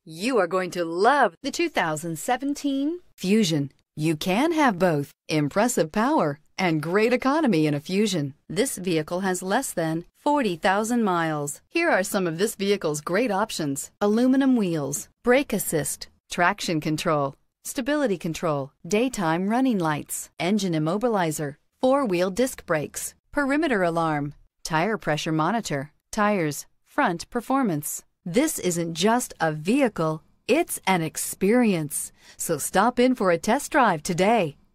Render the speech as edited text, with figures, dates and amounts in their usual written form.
You are going to love the 2017 Fusion. You can have both impressive power and great economy in a Fusion. This vehicle has less than 40,000 miles. Here are some of this vehicle's great options: aluminum wheels, brake assist, traction control, stability control, daytime running lights, engine immobilizer, four-wheel disc brakes, perimeter alarm, tire pressure monitor, tires, front performance. This isn't just a vehicle, it's an experience. So stop in for a test drive today.